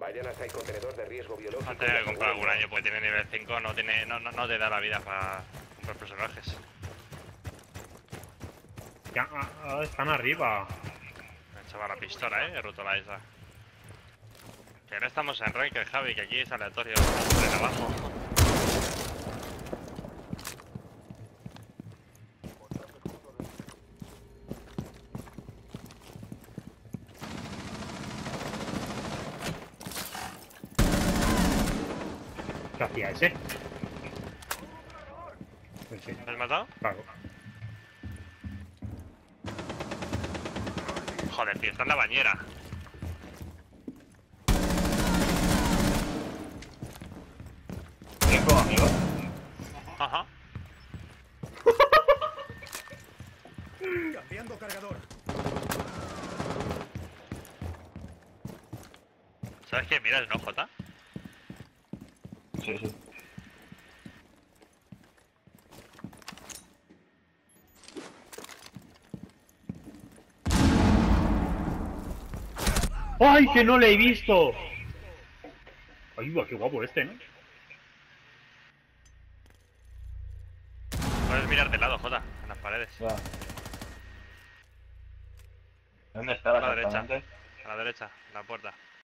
Vayan hasta el contenedor de riesgo biológico. Va a tener que comprar algún año porque tiene nivel 5, no te da la vida para comprar personajes. Ya, están arriba. Me he echado la pistola, he roto la isla. Que no estamos en ranked, Javi, que aquí es aleatorio de abajo. ¿Qué hacía ese? Pues sí, ¿Me has matado? claro. Joder, tío, está en la bañera. ¿Tengo amigos? Ajá. Cambiando cargador. ¿Sabes qué? Mira, ¿no, Jota? Sí, sí. ¡Ay, que no le he visto! Ay, guau, qué guapo este, ¿no? Puedes mirar de lado, Jota, en las paredes. Ya. ¿Dónde estaba A la derecha. exactamente? A la derecha, en la puerta.